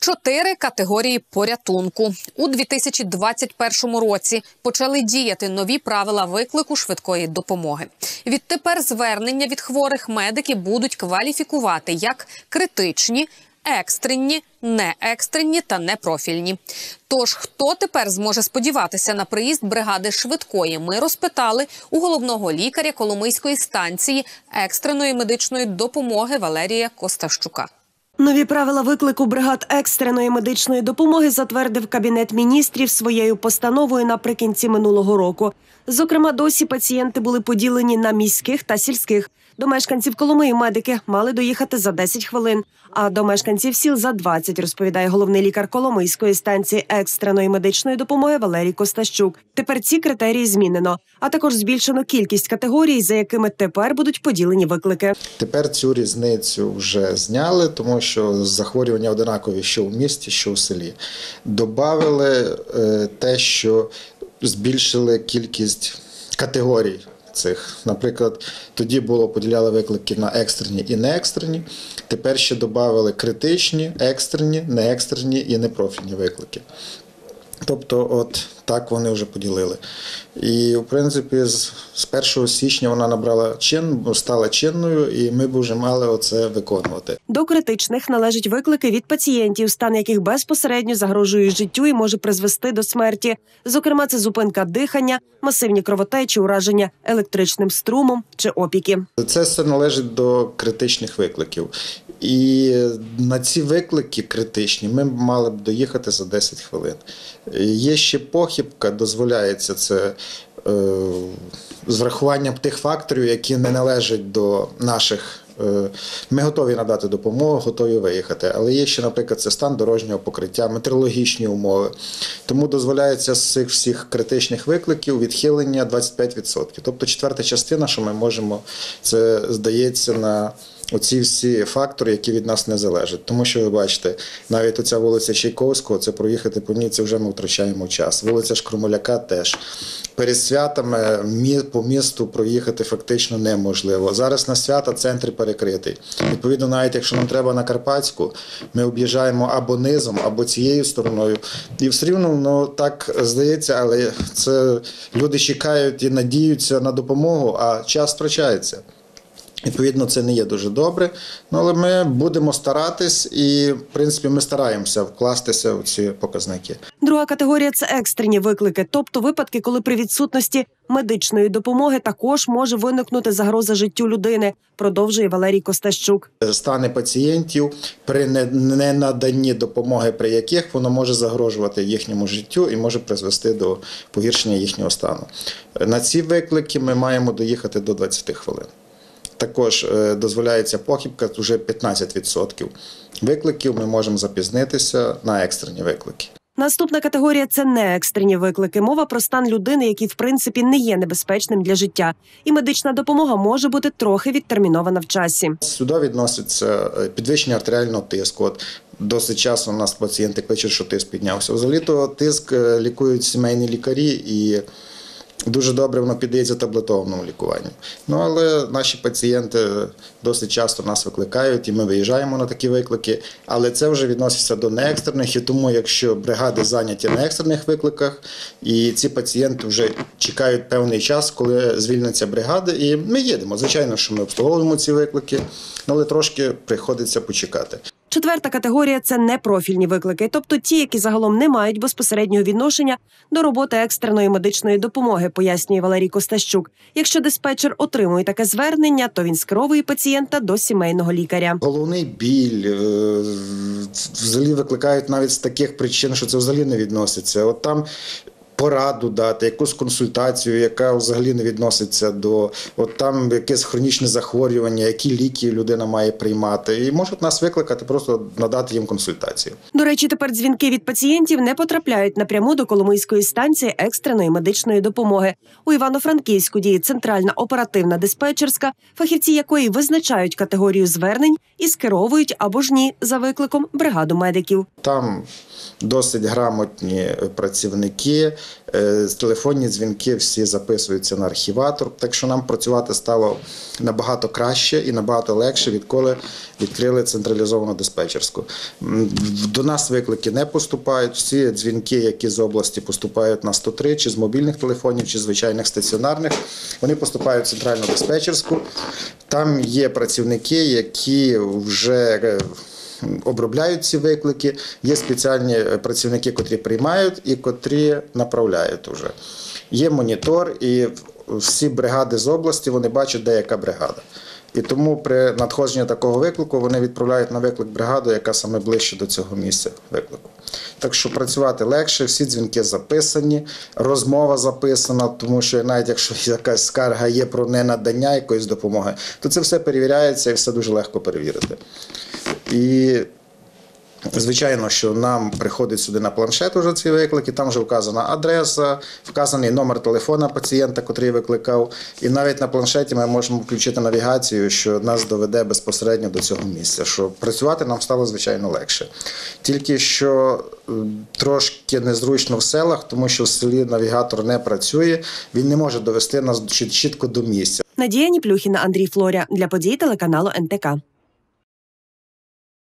4 категорії порятунку. У 2021 році почали діяти нові правила виклику швидкої допомоги. Відтепер звернення від хворих медики будуть кваліфікувати як критичні, екстрені, неекстрені та непрофільні. Тож, хто тепер зможе сподіватися на приїзд бригади швидкої, ми розпитали у головного лікаря Коломийської станції екстреної медичної допомоги Валерія Костащука. Нові правила виклику бригад екстреної медичної допомоги затвердив Кабінет міністрів своєю постановою наприкінці минулого року. Зокрема, досі пацієнти були поділені на міських та сільських. До мешканців Коломиї медики мали доїхати за 10 хвилин, а до мешканців сіл – за 20, розповідає головний лікар Коломийської станції екстреної медичної допомоги Валерій Костащук. Тепер ці критерії змінено, а також збільшено кількість категорій, за якими тепер будуть поділені виклики. Тепер цю різницю вже зняли, тому що захворювання однакові що в місті, що в селі. Добавили те, що збільшили кількість категорій цих. Наприклад, тоді поділяли виклики на екстрені і неекстрені. Тепер ще додали критичні, екстрені, неекстрені і непрофільні виклики. Тобто, от так вони вже поділили. І, в принципі, з 1 січня вона стала чинною, і ми б вже мали оце виконувати. До критичних належать виклики від пацієнтів, стан яких безпосередньо загрожує життю і може призвести до смерті. Зокрема, це зупинка дихання, масивні кровотечі, ураження електричним струмом чи опіки. Це все належить до критичних викликів. І на ці виклики критичні ми мали б доїхати за 10 хвилин. Є ще похибка, дозволяється це з врахуванням тих факторів, які не належать до наших. Ми готові надати допомогу, готові виїхати. Але є ще, наприклад, це стан дорожнього покриття, метеорологічні умови. Тому дозволяється з цих всіх критичних викликів відхилення 25%. Тобто четверта частина, що ми можемо, це здається на оці всі фактори, які від нас не залежать. Тому що, ви бачите, навіть оця вулиця Чайковського, це проїхати по ній, це вже ми втрачаємо час. Вулиця Шкрумоляка теж. Перед святами по місту проїхати фактично неможливо. Зараз на свята центр перекритий. Відповідно, навіть якщо нам треба на Карпатську, ми об'їжджаємо або низом, або цією стороною. І все рівно, так здається, але це люди чекають і надіються на допомогу, а час втрачається. Відповідно, це не є дуже добре, але ми будемо старатись і, в принципі, ми стараємося вкластися в ці показники. Друга категорія – це екстрені виклики, тобто випадки, коли при відсутності медичної допомоги також може виникнути загроза життю людини, продовжує Валерій Костащук. Стани пацієнтів при ненаданні допомоги, при яких воно може загрожувати їхньому життю і може призвести до погіршення їхнього стану. На ці виклики ми маємо доїхати до 20 хвилин. Також дозволяється похибка вже 15% викликів, ми можемо запізнитися на екстрені виклики. Наступна категорія – це неекстрені виклики. Мова про стан людини, який, в принципі, не є небезпечним для життя. І медична допомога може бути трохи відтермінована в часі. Сюди відноситься підвищення артеріального тиску. Досить часто у нас пацієнти кличуть, що тиск піднявся. Взагалі-то тиск лікують сімейні лікарі і дуже добре воно піддається таблетованому лікуванню. Але наші пацієнти досить часто нас викликають, і ми виїжджаємо на такі виклики. Але це вже відноситься до неекстрених, і тому, якщо бригади зайняті на екстрених викликах, і ці пацієнти вже чекають певний час, коли звільняться бригади, і ми їдемо. Звичайно, що ми обслуговуємо ці виклики, але трошки приходиться почекати. Четверта категорія – це непрофільні виклики, тобто ті, які загалом не мають безпосереднього відношення до роботи екстреної медичної допомоги, пояснює Валерій Костащук. Якщо диспетчер отримує таке звернення, то він скеровує пацієнта до сімейного лікаря. Головний біль взагалі викликають навіть з таких причин, що це взагалі не відноситься. От там пораду дати, якусь консультацію, яка взагалі не відноситься до там якесь хронічне захворювання, які ліки людина має приймати. І можуть нас викликати, просто надати їм консультацію. До речі, тепер дзвінки від пацієнтів не потрапляють напряму до Коломийської станції екстреної медичної допомоги. У Івано-Франківську діє центральна оперативна диспетчерська, фахівці якої визначають категорію звернень і скеровують або ж ні за викликом бригаду медиків. Там досить грамотні працівники, Телефонні дзвінки всі записуються на архіватор, так що нам працювати стало набагато краще і набагато легше, відколи відкрили централізовану диспетчерську. До нас виклики не поступають, всі дзвінки, які з області поступають на 103, чи з мобільних телефонів, чи звичайних стаціонарних, вони поступають в центральну диспетчерську. Там є працівники, які вже обробляють ці виклики, є спеціальні працівники, котрі приймають і котрі направляють уже. Є монітор, і всі бригади з області, вони бачать, де яка бригада. І тому при надходженні такого виклику вони відправляють на виклик бригаду, яка саме ближче до цього місця виклику. Так що працювати легше, всі дзвінки записані, розмова записана, тому що навіть якщо якась скарга є про ненадання якоїсь допомоги, то це все перевіряється і все дуже легко перевірити. І звичайно, що нам приходить сюди на планшет уже ці виклики, там вже вказана адреса, вказаний номер телефона пацієнта, котрий викликав. І навіть на планшеті ми можемо включити навігацію, що нас доведе безпосередньо до цього місця, що працювати нам стало, звичайно, легше. Тільки що трошки незручно в селах, тому що в селі навігатор не працює, він не може довести нас чітко до місця. Надія Ніплюхіна, Андрій Флоря. Для подій телеканалу НТК.